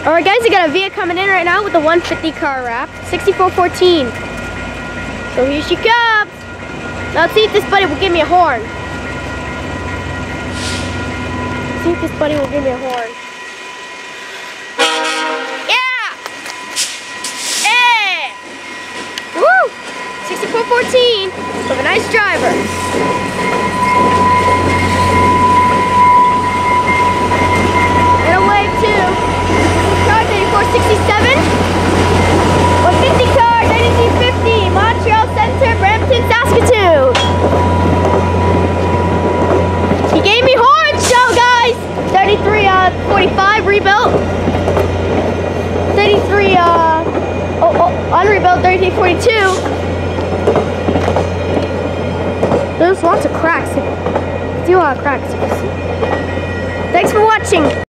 Alright guys, I got a Via coming in right now with the 150 car wrap, 6414. So here she comes. Now let's see if this buddy will give me a horn. See if this buddy will give me a horn. Yeah! Hey! Woo! 6414 with a nice driver. And a wave too. 6467, 150 car, 9350, Montreal Center, Brampton, Saskatoon. He gave me horns, show guys. 3345 rebuilt. 33 unrebuilt, 3342. There's lots of cracks. See a lot of cracks you can see. Thanks for watching.